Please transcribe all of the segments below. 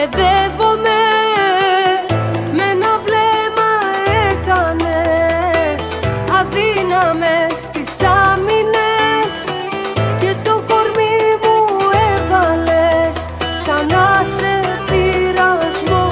Παιδεύομαι, με ένα βλέμμα έκανες αδύναμες τις άμυνες και το κορμί μου έβαλες ξανά σε πειρασμό.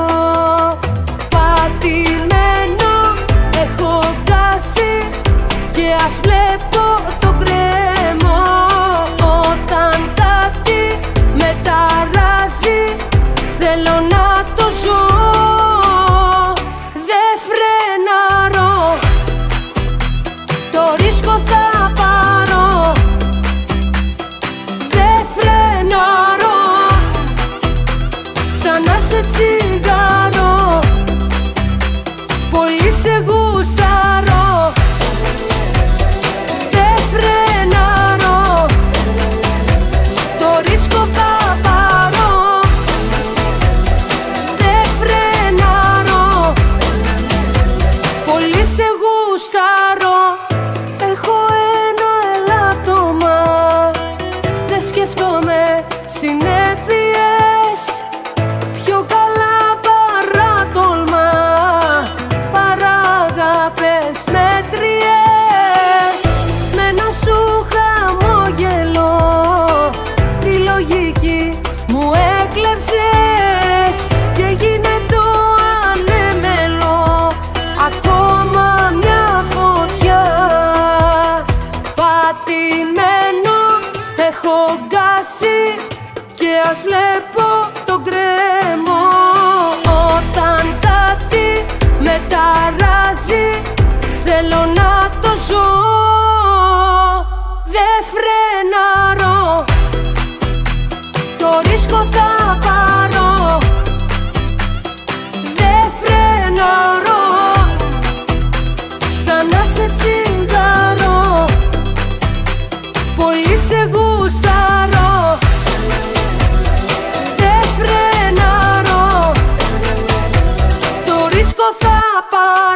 Πατημένο έχω γκάσει και ας βλέπω τον κρέμο όταν κάτι με ταράζει. Θέλω να το ζω, δεν φρενάρω, το ρίσκο θα πάρω. Δεν φρενάρω, σαν να σε τσιγάρο, πολύ σε γουστάρω. Δεν φρενάρω, το ρίσκο θα πάρω. Σε γουστάρω, έχω ένα ελάττωμα, δεν σκέφτομαι συνέπειες, πιο καλά παράτολμα, παρά αγάπες μέτριες. Με ένα σου χαμόγελο τη λογική μου έκλεψες και έγινε το ανέμελο ακόμα μια φωτιά. Πατημένο έχω γκάσει και ας βλέπω τον κρέμο όταν κάτι με ταράζει. Θέλω να το ζω, δεν φρενάρω, το ρίσκο θα πάρω. Δεν φρενάρω, σαν να σε τσιγάρο, πολύ σε γουστάρω. Δεν φρενάρω, το ρίσκο θα πάρω.